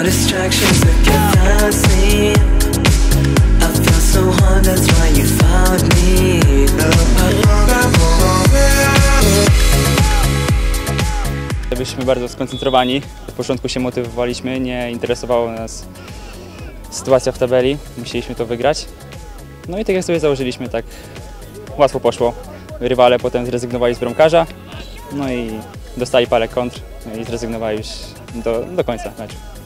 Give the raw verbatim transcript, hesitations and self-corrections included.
distractions took your fancy. I feel so hard, that's why you found me. Byliśmy bardzo skoncentrowani. W początku się motywowaliśmy, nie interesowała nas sytuacja w tabeli. Musieliśmy to wygrać. No i tak jak sobie założyliśmy, tak łatwo poszło. Rywale potem zrezygnowali z bramkarza, no i dostali parę kontr, no i zrezygnowali już do, do końca meczu.